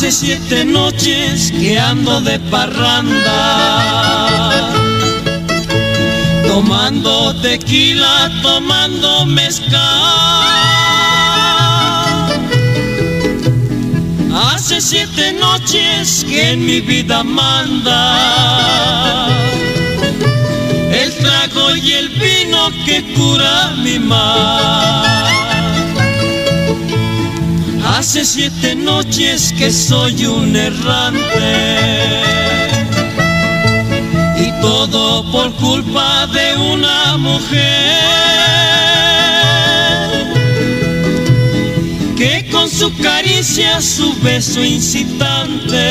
Hace 7 noches que ando de parranda, tomando tequila, tomando mezcal. Hace 7 noches que en mi vida manda el trago y el vino que cura mi mal. Hace 7 noches que soy un errante, y todo por culpa de una mujer que con su caricia, su beso incitante,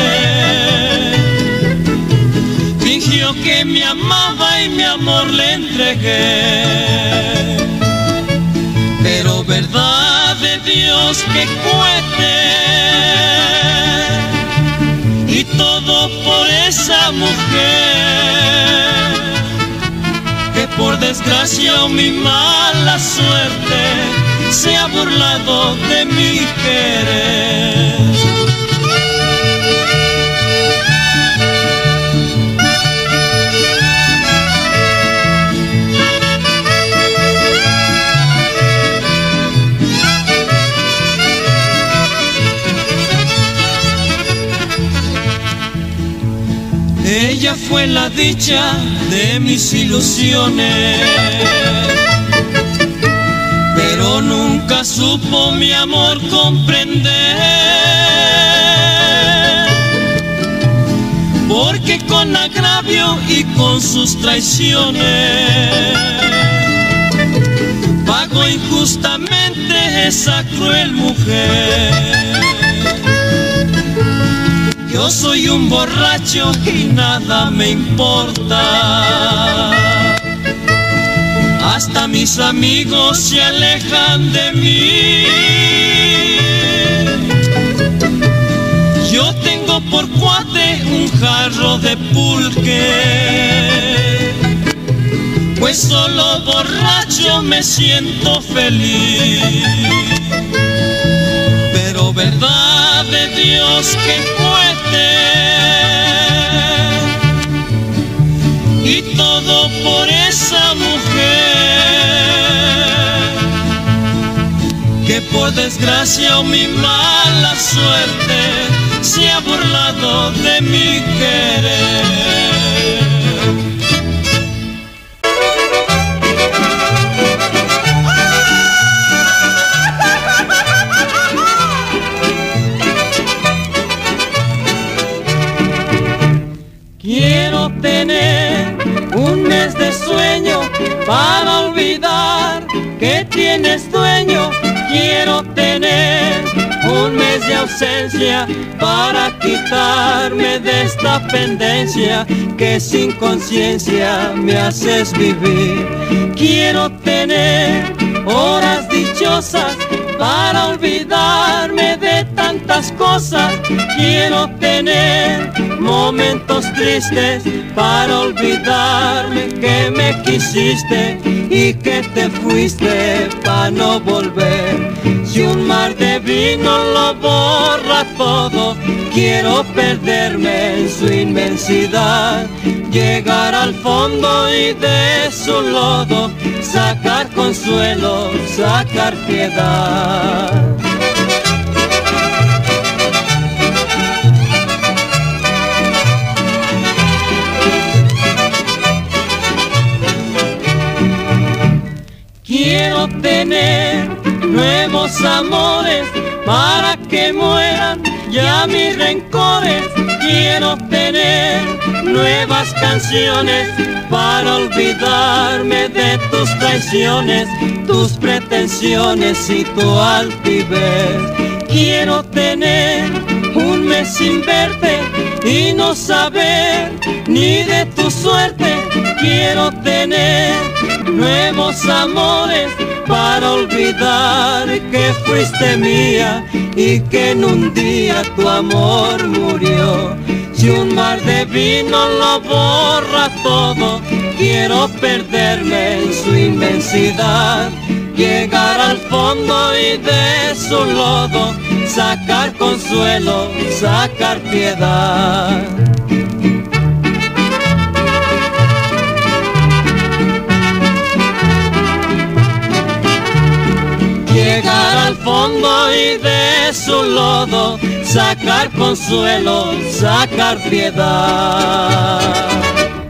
fingió que me amaba y mi amor le entregué. Pero verdad de Dios que cohete, y todo por esa mujer que por desgracia o mi mala suerte se ha burlado de mi querer. Ella fue la dicha de mis ilusiones, pero nunca supo mi amor comprender, porque con agravio y con sus traiciones pagó injustamente esa cruel mujer. Yo soy un borracho y nada me importa, hasta mis amigos se alejan de mí. Yo tengo por cuate un jarro de pulque, pues solo borracho me siento feliz. Pero verdad de Dios que fuerte, y todo por esa mujer que por desgracia o mi mala suerte se ha burlado de mi querer. Quiero tener un mes de sueño para olvidar que tienes dueño. Quiero tener un mes de ausencia para quitarme de esta pendencia que sin conciencia me haces vivir. Quiero tener horas dichosas para olvidarme de tantas cosas. Quiero tener momentos tristes para olvidarme que me quisiste y que te fuiste para no volver. Si un mar de vino lo borra todo, quiero perderme en su inmensidad, llegar al fondo y de su lodo sacar consuelo, sacar piedad. Quiero tener nuevos amores para que mueran ya mis rencores. Quiero tener nuevas canciones para olvidarme de tus traiciones, tus pretensiones y tu altivez. Quiero tener un mes sin verte y no saber ni de tu suerte. Quiero tener nuevos amores para olvidar que fuiste mía y que en un día tu amor murió. Si un mar de vino lo borra todo, quiero perderme en su inmensidad, llegar al fondo y de su lodo sacar consuelo, sacar piedad. Llegar al fondo y de su lodo sacar consuelo, sacar piedad.